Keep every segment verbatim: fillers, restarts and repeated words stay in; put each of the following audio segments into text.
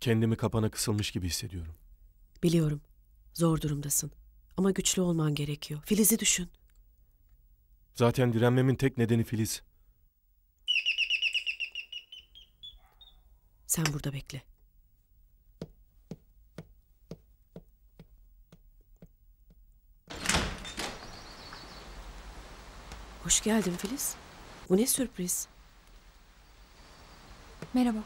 Kendimi kapana kısılmış gibi hissediyorum. Biliyorum. Zor durumdasın. Ama güçlü olman gerekiyor. Filiz'i düşün. Zaten direnmemin tek nedeni Filiz. Sen burada bekle. Hoş geldin Filiz. Bu ne sürpriz? Merhaba.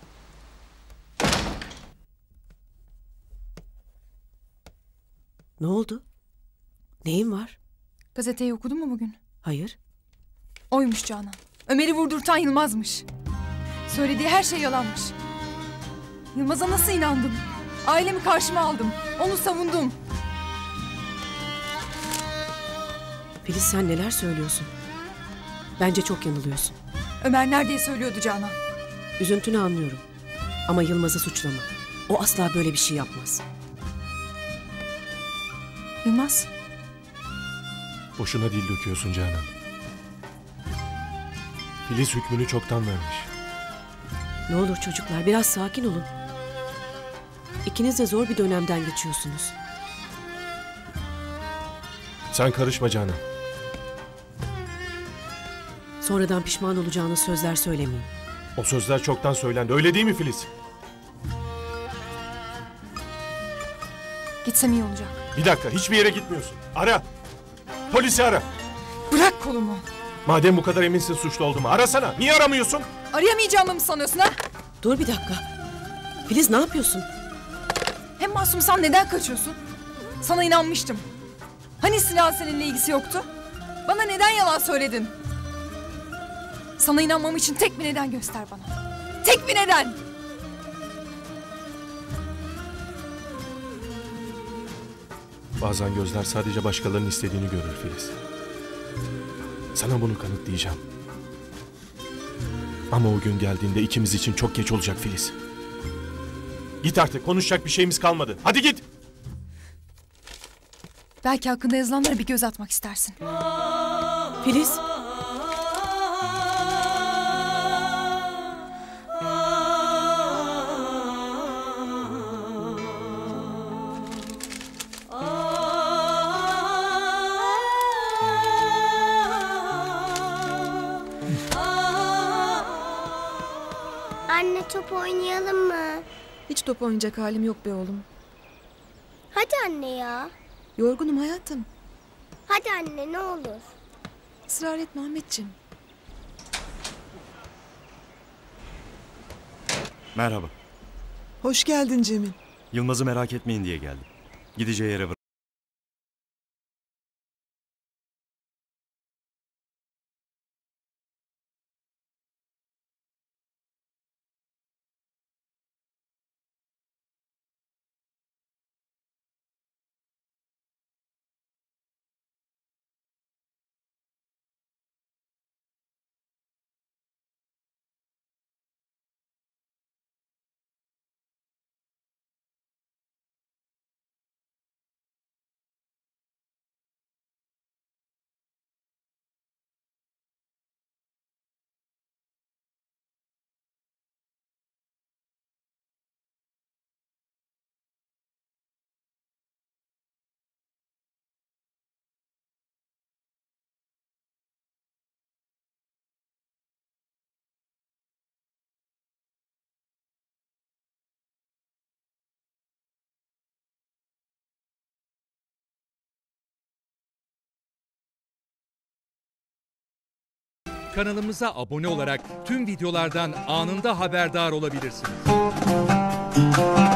Ne oldu? Neyin var? Gazeteyi okudun mu bugün? Hayır. Oymuş Canan. Ömer'i vurdurtan Yılmaz'mış. Söylediği her şey yalanmış. Yılmaz'a nasıl inandım? Ailemi karşıma aldım. Onu savundum. Filiz sen neler söylüyorsun? Bence çok yanılıyorsun. Ömer neredeyse söylüyordu Canan. Üzüntünü anlıyorum. Ama Yılmaz'ı suçlama. O asla böyle bir şey yapmaz. Yılmaz? Boşuna dil döküyorsun Canan. Filiz hükmünü çoktan vermiş. Ne olur çocuklar biraz sakin olun. İkiniz de zor bir dönemden geçiyorsunuz. Sen karışma Canan. Sonradan pişman olacağınız sözler söylemeyin. O sözler çoktan söylendi. Öyle değil mi Filiz? Gitsem iyi olacak. Bir dakika, hiçbir yere gitmiyorsun. Ara. Polisi ara. Bırak kolumu. Madem bu kadar eminsin suçlu olduğumu, arasana. Niye aramıyorsun? Arayamayacağımı mı sanıyorsun ha? Dur bir dakika. Filiz ne yapıyorsun? Hem masumsan neden kaçıyorsun? Sana inanmıştım. Hani silahın seninle ilgisi yoktu? Bana neden yalan söyledin? Sana inanmam için tek bir neden göster bana. Tek bir neden! Bazen gözler sadece başkalarının istediğini görür Filiz. Sana bunu kanıtlayacağım. Ama o gün geldiğinde ikimiz için çok geç olacak Filiz. Git artık, konuşacak bir şeyimiz kalmadı. Hadi git! Belki hakkında yazılanlara bir göz atmak istersin. Filiz! Anne top oynayalım mı? Hiç top oynayacak halim yok be oğlum. Hadi anne ya. Yorgunum hayatım. Hadi anne ne olur. Israr etme Ahmetciğim. Merhaba. Hoş geldin Cemil. Yılmaz'ı merak etmeyin diye geldim. Gideceği yere bırak. Kanalımıza abone olarak tüm videolardan anında haberdar olabilirsiniz.